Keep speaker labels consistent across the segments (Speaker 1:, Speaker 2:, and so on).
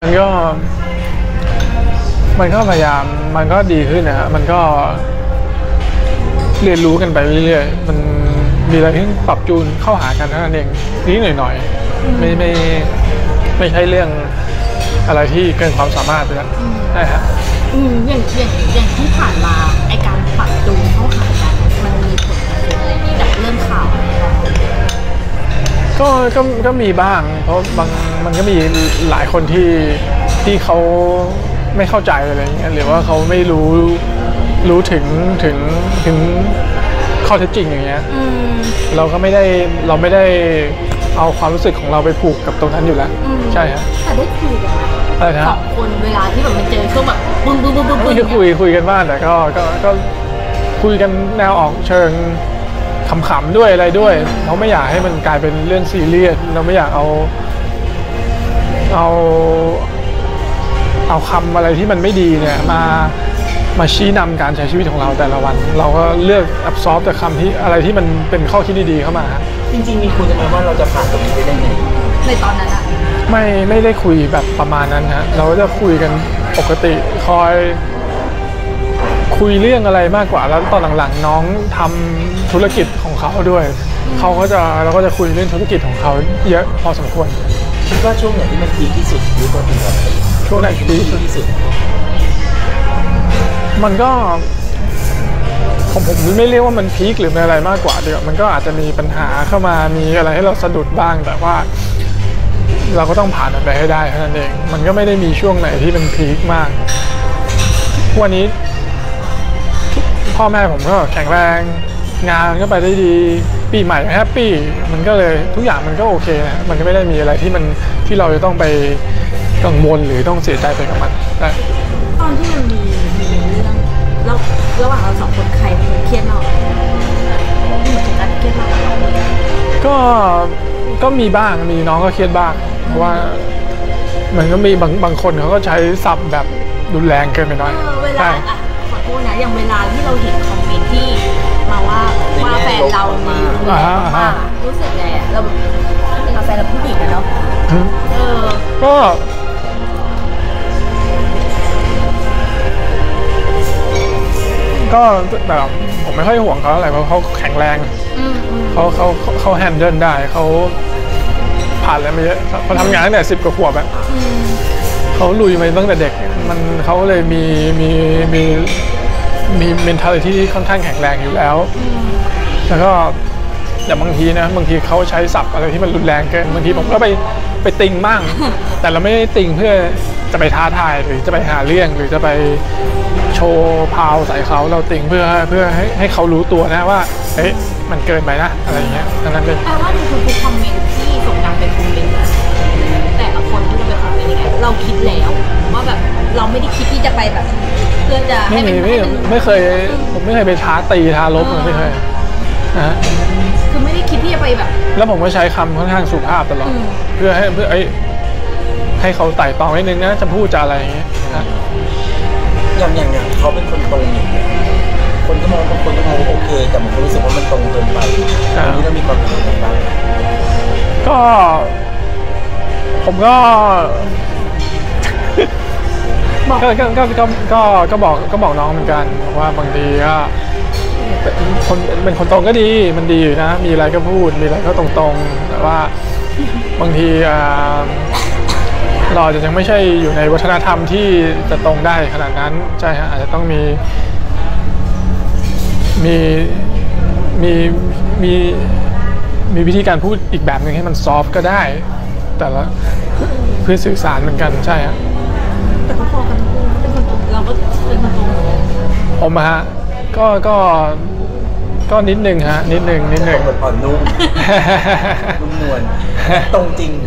Speaker 1: มันก็พยายามมันก็ดีขึ้นนะฮะมันก็เรียนรู้กันไปเรื่อยๆมันมีอะไรที่ปรับจูนเข้าหากันเท่านั้นเองนิดหน่อยๆไม่ใช่เรื่องอะไรที่เกินความสามารถไปแล้วใช่ฮะ
Speaker 2: อย่างที่ผ่านมาไอการปรับจูนเข้าหากันมันมีผลอะไรจากเรื่องข่าว
Speaker 1: ก็มีบ้างเพราะมันก็มีหลายคนที่เขาไม่เข้าใจอะไรเงี้ยหรือว่าเขาไม่รู้ถึงข้อเท็จจริงอย่างเงี้ยเราไม่ได้เอาความรู้สึกของเราไปผูกกับตรงนั้นอยู่แล้วใช่ฮะ
Speaker 2: แต่ได้คุยกันสองคนเวลาที่แบบมันเจอช่วงแบบบึ้ง
Speaker 1: ก็คุยกันบ้างแต่ก็คุยกันแนวออกเชิงขำๆด้วยอะไรด้วยเราไม่อยากให้มันกลายเป็นเรื่องซีเรียสเราไม่อยากเอาคำอะไรที่มันไม่ดีเนี่ยมาชี้นำการใช้ชีวิตของเราแต่ละวันเราก็เลือกอับซอร์บแต่คำที่อะไรที่มันเป็นข้อคิดดีๆเข้ามา
Speaker 3: จริงๆมีคุยกันไหมว่าเราจะผ่านตรงนี้ไปได้ไง
Speaker 2: ในตอนนั้นอะ
Speaker 1: ไม่ได้คุยแบบประมาณนั้นฮะเราจะคุยกันปกติคอยคุยเรื่องอะไรมากกว่าแล้วตอนหลังๆน้องทำธุรกิจของเขาด้วยเราก็จะคุยเรื่องธุรกิจของเขาเยอะพอสมควร
Speaker 3: คิดว่าช่วงไหนที่มันพีคที่สุดหรือว่าเป็นแบบ
Speaker 1: ช่วงไหนพีคที่สุดมันก็ผมไม่เรียกว่ามันพีคหรืออะไรมากกว่าเดี๋ยวมันก็อาจจะมีปัญหาเข้ามามีอะไรให้เราสะดุดบ้างแต่ว่าเราก็ต้องผ่านมันไปให้ได้เท่านั้นเองมันก็ไม่ได้มีช่วงไหนที่มันพีคมากวันนี้พ่อแม่ผมก็แข็งแรงงานก็ไปได้ดีปีใหม่แฮปปี้มันก็เลยทุกอย่างมันก็โอเคนะมันก็ไม่ได้มีอะไรที่เราจะต้องไปกังวลหรือต้องเสียใจไปกับมันแต่
Speaker 2: ตอนที่มันมีเรื่องแล้วระหว่างเราสองคนใครเครียดมากเหมือนกันเครียดมาก
Speaker 1: ก็มีบ้างมีน้องก็เครียดบ้างเพราะว่ามันก็มีบางคนเขาก็ใช้ศัพท์แบบรุนแรงเกินไปหน่อย
Speaker 2: ใช่ขอโทษนะอย่างเวลาที่เราเห็นคอมเมนต์ที่มาว่าแฟนเรามีรู้สึกไงเราเป็นแฟนเราผู้หญิงกันเนาะ
Speaker 1: ก็แบบผมไม่ค่อยห่วงเขาอะไรเพราะเขาแข็งแรงเขาแฮนเดิลได้เขาผ่านอะไรมาเยอะเขาทำงานตั้งแต่10 กว่าขวบแบบเขาลุยมาตั้งแต่เด็กเขาเลยมีmentalityที่ค่อนข้างแข็งแรงอยู่แล้วแล้วก็แต่บางทีเขาใช้ศัพท์อะไรที่มันรุนแรงเกินบางทีผมก็ไปติงมั่งแต่เราไม่ได้ติงเพื่อจะไปท้าทายหรือจะไปหาเรื่องหรือจะไปโชว์พาวใส่เขาเราติงเพื่อให้เขารู้ตัวนะว่าเฮ้ยมันเกินไปนะอะไรเงี้ยนั้นเลย
Speaker 2: แปลว่าในทุกคอมเมนต์ที่ส่งการเป็นคอมเมนต์แต่ละคนที่เราไปคอมเมนต์ยังไงเราคิดแล้วว่าแบบเราไม่ได้คิดที่จะไปแบบเพื่อจะให้
Speaker 1: ไม่เคยผมไม่เคยไปท้าตีท้าลบไม่เคยนะ
Speaker 2: คือไม่ได้คิดที่จะไปแบบ
Speaker 1: แล้วผมก็ใช้คำค่อนข้างสุภาพตลอดเพื่อให้เขาไต่ตองนิดนึงนะจะพูดจะอะไรอย่างเงี้ยนะ
Speaker 3: อย่างเขาเป็นคนตรงอย่างเงี้ยคนก็มองบางคนก็มองโอเคแต่ผมรู้สึกว่ามันตรงเกินไปอันนี้เรามีความคิดยังไงบ้าง
Speaker 1: ก็ผมก็บอกน้องเหมือนกันว่าบางทีก็เป็นคนตรงก็ดีมันดีอยู่นะมีอะไรก็พูดมีอะไรก็ตรงๆแต่ว่าบางทีเราจะยังไม่ใช่อยู่ในวัฒนธรรมที่จะตรงได้ขนาดนั้นใช่ฮะอาจจะต้องมีวิธีการพูดอีกแบบหนึ่งให้มันซอฟต์ก็ได้แต่ละเพื่อสื่อสารเหมือนกันใช่ฮะ
Speaker 2: แต่ก็พอกันเป็นคนตรงเราก็เป็นคนตรง
Speaker 1: ผมฮะก็นิดนึงฮะนิดนึง
Speaker 3: อ่อนนุ่มนุ่มนวลตรงจริง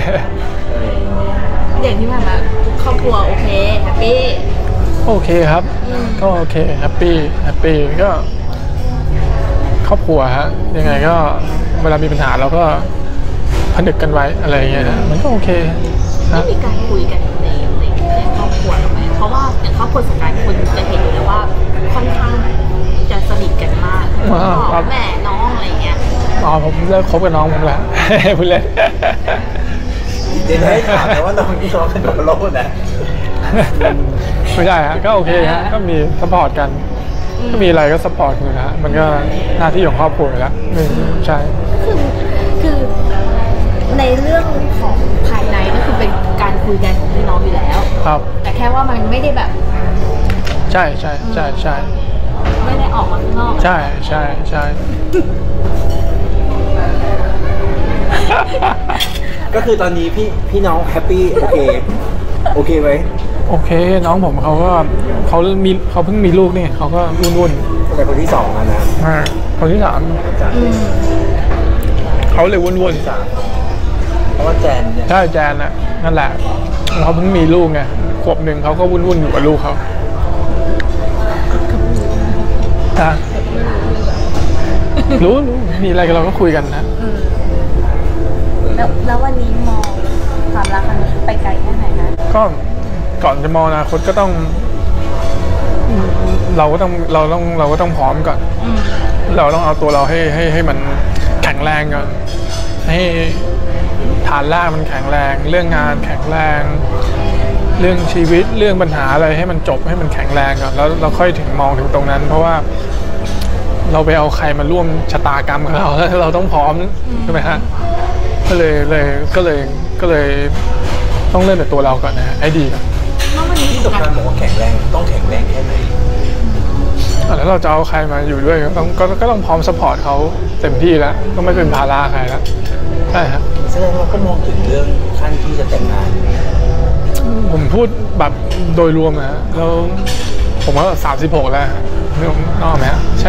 Speaker 2: อย่างที่ผ่านมาครอบครัวโอเคแฮปปี้
Speaker 1: โอเคครับก็โอเคแฮปปี้ก็ครอบครัวฮะยังไงก็เวลามีปัญหาเราก็ผนึกกันไว้อะไรอย่างเงี้ยมันก็โอเค
Speaker 2: ไม่มีการคุยกันในครอบครัวหรอไหมเพราะว่าอย่างครอบครัวสงการคนจะเห็นอยู่แล้วว่าค่อนข้างจะสนิทกันมากพ่อแม่น้องอะไรเงี้ย
Speaker 1: ผมเลิกคบกับน้องผมแล้วพูดเลย
Speaker 3: เดี๋ยวให้ถามนะว่าน้องที่น้องกระโดดโลดนะ
Speaker 1: ไม่ได้ฮะก็โอเคฮะก็มีซัพพอร์ตกันก็มีอะไรก็ซัพพอร์ตกันนะฮะมันก็หน้าที่ของครอบครัวอยู่แล้วใช่
Speaker 2: คือในเรื่องของภายในก็คือเป็นการคุยกันของพี่น้องอยู่แล้ว
Speaker 1: ครับ
Speaker 2: แต่แค่ว่ามันไม่ได้แบบ
Speaker 1: ใช่
Speaker 2: ไม่ได้ออกมาข้างนอก
Speaker 1: ใช่
Speaker 3: ก็คือตอนนี้พี่น้องแฮปปี้โอเคไหม
Speaker 1: โอเคน้องผมเขาเพิ่งมีลูกนี่เขาก็วุ่น
Speaker 3: แต่คนที่สองอะนะ
Speaker 1: ๆคนที่สาม
Speaker 3: จาก
Speaker 1: เขาเลยวุ่น
Speaker 3: สามเพราะว่าแจนเนี่ย
Speaker 1: ๆใช่แจนน่ะนั่นแหละเขาเพิ่งมีลูกไงขวบหนึ่งเขาก็วุ่นๆอยู่กับลูกเขารู้มีอะไรกันเราก็คุยกันนะ
Speaker 2: แล้ววันนี้มองความรักครั้งนี้ไปไกลแค่ไหนคะ
Speaker 1: ก็ก่อนจะมองอนาคตก็ต้องเราก็ต้องพร้อมก่อนเราต้องเอาตัวเราให้มันแข็งแรงก่อนให้ฐานรากมันแข็งแรงเรื่องงานแข็งแรงเรื่องชีวิตเรื่องปัญหาอะไรให้มันจบให้มันแข็งแรงก่อนแล้วเราค่อยถึงมองถึงตรงนั้น เพราะว่าเราไปเอาใครมาร่วมชะตากรรมกับเราแล้วเราต้องพร้อมใช่ไหมฮะก็เลยต้องเริ่มจากตัวเราก่อนนะฮะให้ดีก่อน
Speaker 3: ที่สำคัญบอกว่าแข็งแรงต้องแข็งแรงแค่ไหน
Speaker 1: แล้วเราจะเอาใครมาอยู่ด้วยก็ต้องพร้อมซัพพอร์ตเขาเต็มที่แล้วก็ไม่เป็นภาระใครแล้วใช่ครับ
Speaker 3: แสดงว่าก็มองถึงเรื่องขั้นที่จะแต่งงาน
Speaker 1: ผมพูดแบบโดยรวมนะแล้วผมว่า36แล้วนึกออกไหมฮะใช่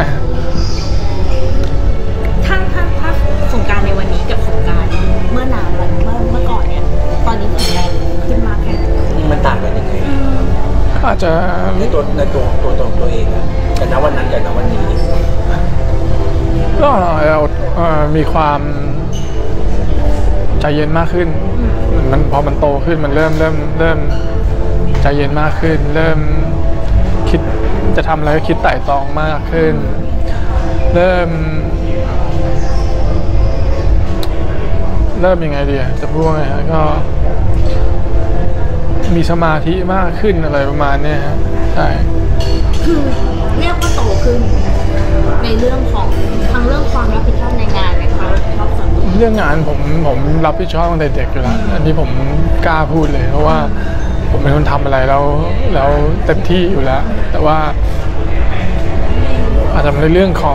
Speaker 2: ถ้าสงกรารในวันนี้กับสงกรารเมื่อนานวันเมื่อก่อนเนี่ยตอนนี้แข็งแรงขึ้นมากแค่ไหน
Speaker 3: มันต่างกันยังไง
Speaker 1: อาจจะ
Speaker 3: ในตัวเองอะแต่ณวันนั้นกับณวันนี้
Speaker 1: ก็มีความใจเย็นมากขึ้นมันพอมันโตขึ้นมันเริ่มใจเย็นมากขึ้นเริ่มคิดจะทำอะไรก็คิดไตร่ตรองมากขึ้นเริ่มยังไงดีจะพูดว่าไงฮะก็มีสมาธิมากขึ้นอะไรประมาณนี้ฮะใช่
Speaker 2: คือเรียกว่าโตขึ้นในเรื่องของทั้งเรื่องความรับผิดชอบในงานในความรับผิดชอบส่วนตัว
Speaker 1: เรื่องงานผมรับผิดชอบตั้งแต่เด็กอยู่แล้วอันนี้ผมกล้าพูดเลยเพราะว่าผมเป็นคนทำอะไรแล้วเต็มที่อยู่แล้วแต่ว่าอาจจะในเรื่องของ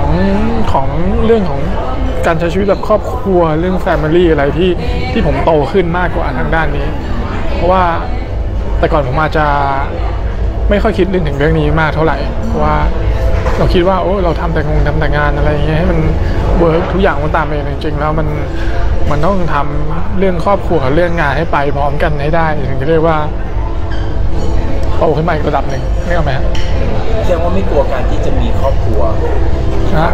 Speaker 1: การใช้ชีวิตแบบครอบครัวเรื่องแฟมิลี่อะไรที่ผมโตขึ้นมากกว่าทางด้านนี้ เพราะว่าแต่ก่อนผมอาจจะไม่ค่อยคิดเรื่องถึงเรื่องนี้มากเท่าไหร่เพราะว่าเราคิดว่าโอ้เราทำแต่งานอะไรอย่างเงี้ยให้มันเวิร์กทุกอย่างมันตามเองจริงๆแล้วมันต้องทำเรื่องครอบครัวกับเรื่องงานให้ไปพร้อมกันให้ได้ถึงจะเรียกว่าโตขึ้นมาอีกระดับหนึ่งไม่เอาไหมฮะ
Speaker 3: แสดงว่าไม่กลัวการที่จะมีครอบครัว
Speaker 1: นะ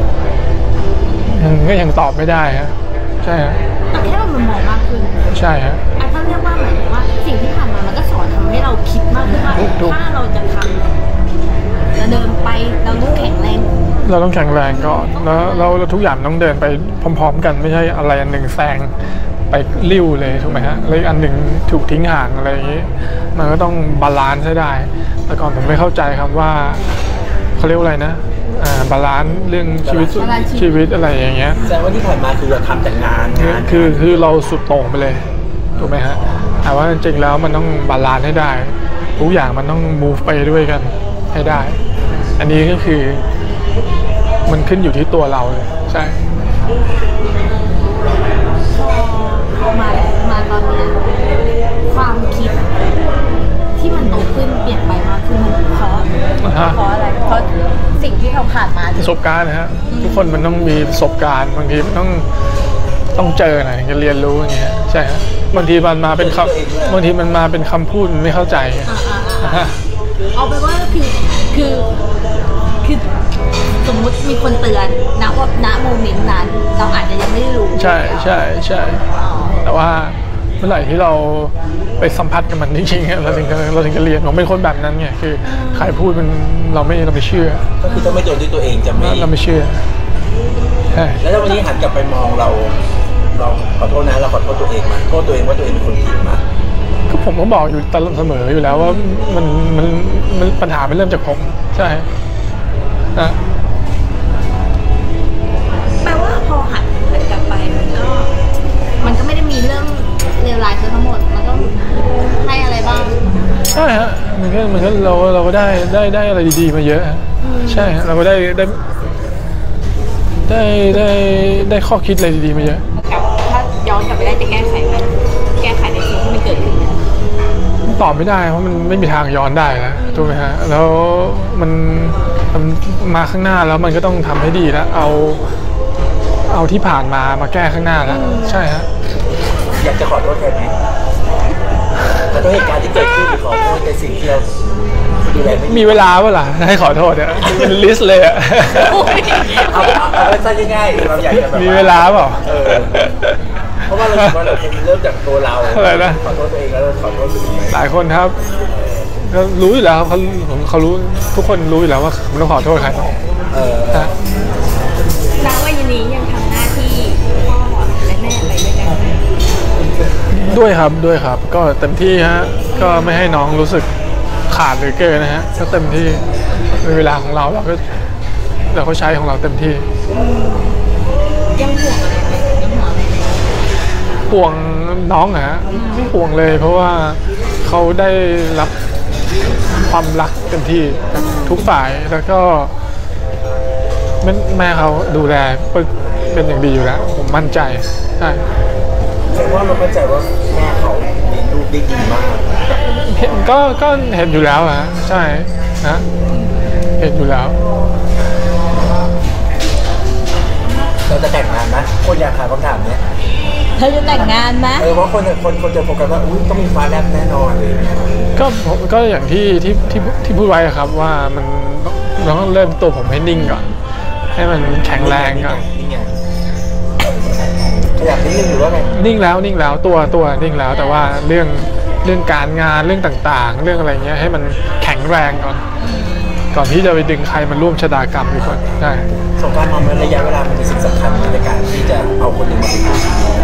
Speaker 1: ก็ยังตอบไม่ได้ฮะใช่ฮะ
Speaker 2: แต่แค่ว่ามันมองมากขึ้น
Speaker 1: ใช่ฮะ
Speaker 2: ถ้าเรียกว่าหมายถึงว่าสิ่งที่ผ่านมามันก็สอนทำให้เราคิดมากขึ้นว่าถ้าเราจะทำจะเดินไปเราต้องแข็งแรง
Speaker 1: เราต้องแข็งแรงก่อนแล้วทุกอย่างต้องเดินไปพร้อมๆกันไม่ใช่อะไรอันหนึ่งแซงไปริ้วเลยถูกไหมฮะแล้วอีกอันหนึ่งถูกทิ้งห่างอะไรอย่างนี้มันก็ต้องบาลานซ์ให้ได้แต่ก่อนผมไม่เข้าใจครับว่าเขาเรียกว่าอะไรนะบาลานซ์เรื่องชีวิตอะไรอย่างเงี้ย
Speaker 3: แสดงว่าที่ผ่านมาคือเราทำแต่งาน
Speaker 1: คือเราสุดโต่งไปเลยถูกไหมฮะแต่ว่าจริงๆแล้วมันต้องบาลานซ์ให้ได้ทุกอย่างมันต้อง move ไปด้วยกันให้ได้อันนี้ก็คือมันขึ้นอยู่ที่ตัวเราเลยใช่
Speaker 2: พอมาตอนเนี้ยความคิดที่มันโตขึ้นเปลี่ยนไปมากขึ้นมันเพราะอะไรเพราะสิ่งที่เราผ่านมา
Speaker 1: ประสบการณ์นะฮะทุกคนมันต้องมีประสบการณ์บางทีมันต้องเจอหน่อยถึงจะเรียนรู้อย่างเงี้ยใช่ฮะบางทีมันมาเป็นคำพูดมันไม่เข้าใจ
Speaker 2: เอาไปว่าคือสมมุติมีคนเตือนณโมเมนต์นั้นเราอาจจะยังไม่ได้รู้
Speaker 1: ใช่แต่ว่าเมื่อไหร่ที่เราไปสัมผัสกับมันจริงๆเราถึงจะเรียนผมเป็นคนแบบนั้นไงคือใครพูดมันเราไม่เชื่อ
Speaker 3: ก็คือต้องไม่โดนด้วยตัวเองจะไม่
Speaker 1: เราไม่เชื่อใช่
Speaker 3: แล้ววันนี้หันกลับไปมองเราเราขอโทษนะเราขอโทษตัวเองมาโทษตัวเองว่าตัวเองเป็นคนผิดมา
Speaker 1: ก็ผมก็บอกอยู่ตลอดเสมออยู่แล้วว่ามันปัญหามันเริ่มจากผมใช่นะ
Speaker 2: แปลว่าพอหันกลับไปมันก็ไม่ได้มีเรื่องเลวร้ายทั้งหมดมันก็ให้อะไรบ้าง
Speaker 1: ใช่ฮะมันก็เราก็ได้อะไรดีๆมาเยอะใช่ฮะเราก็ได้ข้อคิดอะไรดีๆมาเยอะ
Speaker 2: ถ้าย้อนกลับไปได้จะแก้ไขไหมแก้ไขในสิ่งที่มันเกิดขึ้น
Speaker 1: ตอบไม่ได้เพราะมันไม่มีทางย้อนได้แล้วถูกไหมฮะแล้วมันมาข้างหน้าแล้วมันก็ต้องทำให้ดีแล้วเอาที่ผ่านมาแก้ข้างหน้าแล้วใช่ฮะ
Speaker 3: อยากจะขอโทษใครไหมขอโทษเหตุการณ์ที่เกิดขึ้นหรือขอโทษในสิ่งที่เราดูแลไม่ดี
Speaker 1: มีเวลาเปล่าล่ะให้ขอโทษเนี่ยเป็นลิสต์เลยอะ
Speaker 3: เอาสั้นง่ายๆเราอยากจะแบบ
Speaker 1: มีเวลาเปล่า
Speaker 3: เพราะว่าเราคิดว่าเราเป็นเริ่มจากตัวเรา
Speaker 1: อะไรนะ
Speaker 3: ขอโทษตัวเองแล้วขอโทษคนอื่นไหม
Speaker 1: หลายคนครับก็รู้อยู่แล้วครับเขารู้ทุกคนรู้อยู่แล้วว่าผมต้องขอโทษใครฮะ
Speaker 2: ณวันนี้ยังทำหน้าที่พ่อและแม่ไปด้วยกันไหม
Speaker 1: ด้วยครับก็เต็มที่ฮะก็ไม่ให้น้องรู้สึกขาดหรือเกินนะฮะก็เต็มที่ในเวลาของเราเราก็ใช้ของเราเต็มที่
Speaker 2: ยังห่วงอะไรไหมยังห่วงอะไรไหม
Speaker 1: ห่วงน้องอะฮะไม่ห่วงเลยเพราะว่าเขาได้รับความรักเต็มที่จากทุกฝ่ายแล้วก็แม่เขาดูแลเป็นอย่างดีอยู่แล้วผมมั่นใจใช่
Speaker 3: แสดงว่าเราเข้าใจว่าแม่เขาเลี้ยงลูกได้ดีมาก
Speaker 1: ก็เห็นอยู่แล้วอะฮะใช่นะเห็นอยู่แล้ว
Speaker 3: เราจะแต่งงานนะคนอยากถามคำถามเนี้ย
Speaker 2: เธอจะแต่งงานไหม
Speaker 3: เพราะคนจะโฟกัสว่าอุ้ยต้องมีฟ้าแลบแน่นอนเลย
Speaker 1: ก็อย่างที่พูดไว้อะครับว่าเราต้องเริ่มตัวผมให้นิ่งก่อน ให้มันแข็งแรงก่อน
Speaker 3: นี่ไงอยากนิดนึงหรือว่าไง
Speaker 1: นิ่งแล้วตัวนิ่งแล้วแต่ว่าเรื่องการงานเรื่องต่างๆ เรื่องอะไรเงี้ยให้มันแข็งแรงก่อนที่จะไปดึงใครมาร่วมชะตากรรมดีกว่าใช่
Speaker 3: สงการมองระยะเวลามันเป็นสิ่งสำคัญในการที่จะเอาคนหนึ่งมาเป็นคู่ชีวิต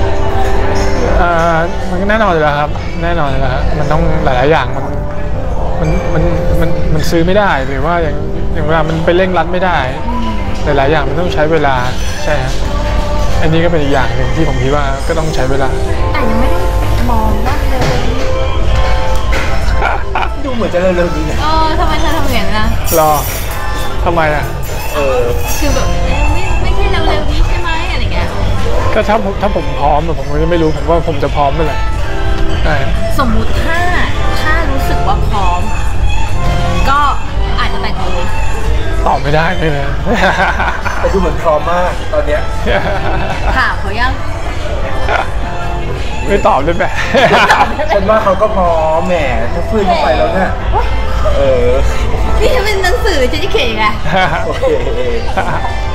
Speaker 1: มันก็แน่นอนอยู่แล้วครับแน่นอนอยู่แล้วฮะมันต้องหลายๆอย่างมันซื้อไม่ได้หรือว่าอย่างเวลามันไปเร่งรัดไม่ได้หลายๆอย่างมันต้องใช้เวลาใช่ฮะอันนี้ก็เป็นอีกอย่างหนึ่งที่ผมคิดว่าก็ต้องใช้เวลา
Speaker 2: แต่ยังไม่ได้มองว่าเร็วๆนี้
Speaker 3: ดูเหมือนจะเร็วๆนี้นะ
Speaker 2: ทำไมเธอทำอย่างนั้นล่ะ
Speaker 1: รอทำไมอ่ะ
Speaker 2: คือแบบไม่ใช่เร็วๆนี้ใช่ไหมอะไรเงี้ย
Speaker 1: ก็ถ้าผมพร้อมผมก็ไม่รู้ผมว่าผมจะพร้อมเมื่อไหร่ใช่
Speaker 2: สมมุติถ้ารู้สึกว่าพร้อม ก็อาจจะแต่งเลย
Speaker 1: ตอบไม่ได้เลยนะ
Speaker 3: แต่ดูเหมือนพร้อมมากตอนเนี้ย
Speaker 2: ถามเขายัง
Speaker 1: ไม่ตอบได้ไหม
Speaker 3: ฉันว่าเขาก็พร้อมแหมถ้าฟื้นเข้าไปแล้วเนี่ย
Speaker 2: นี่จะเป็นหนังสือจะเขียนยังไง
Speaker 3: โอเค